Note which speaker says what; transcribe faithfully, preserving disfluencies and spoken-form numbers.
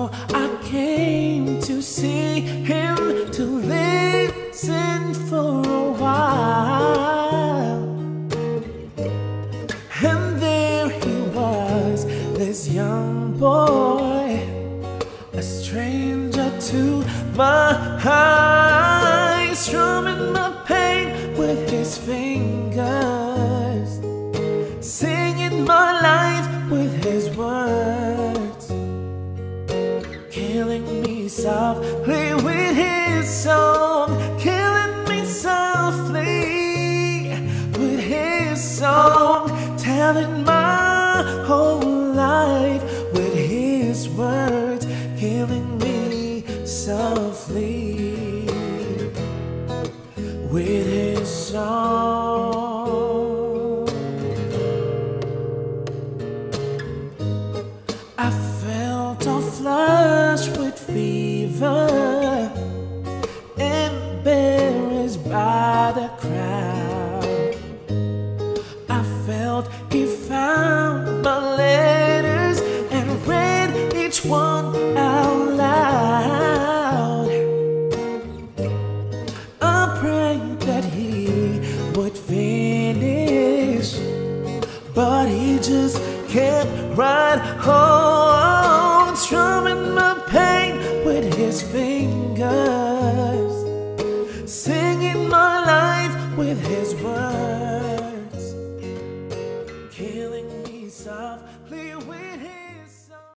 Speaker 1: So I came to see him, to listen for a while. And there he was, this young boy, a stranger to my eyes, strumming my pain with his fingers, singing my life with his words, killing me softly with his song, killing me softly with his song, telling my whole life with his words, killing me softly with his song. I felt a flush with fever, embarrassed by the crowd. I felt he found my letters and read each one